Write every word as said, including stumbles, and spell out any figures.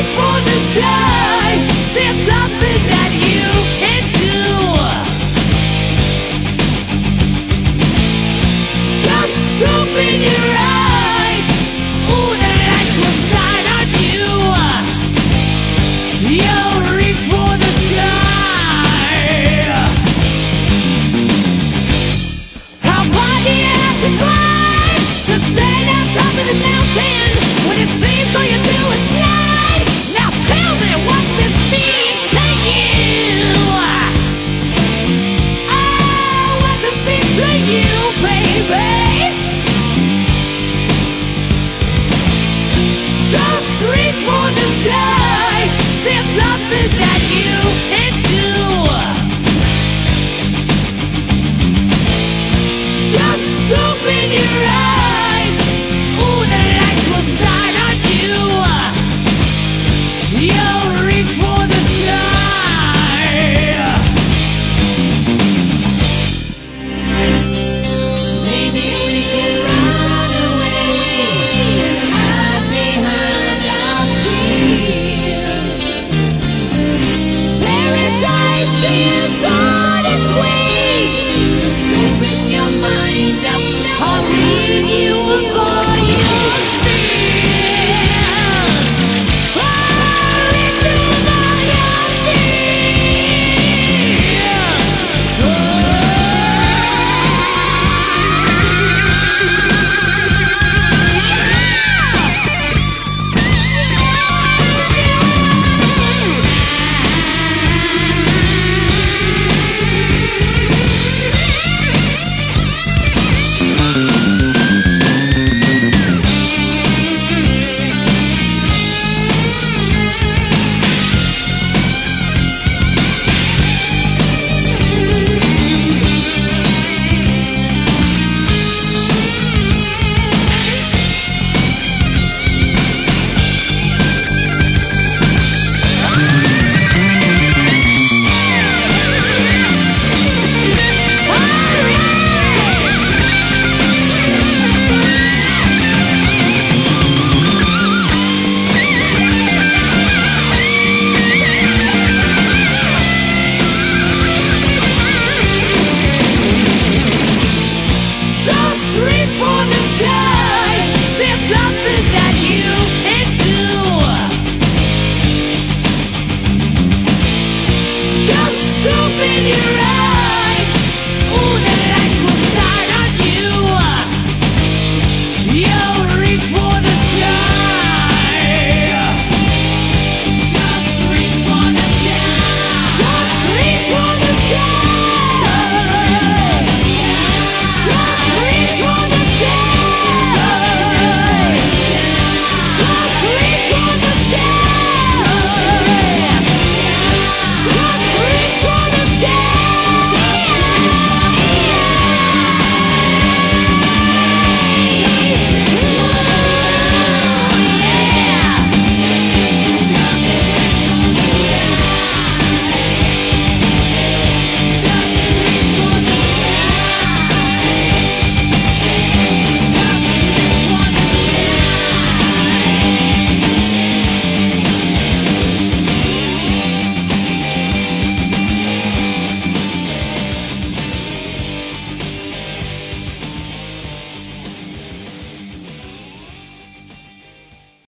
for the sky. There's nothing that you can do. Just open your eyes. Ooh, the light will shine on you. You'll reach for the sky. How far do you have to climb to stand on top of the mountain when it seems all you do is slide? Now tell me what this means to you. Oh, what this means to you, baby. Just reach for the sky. There's nothing that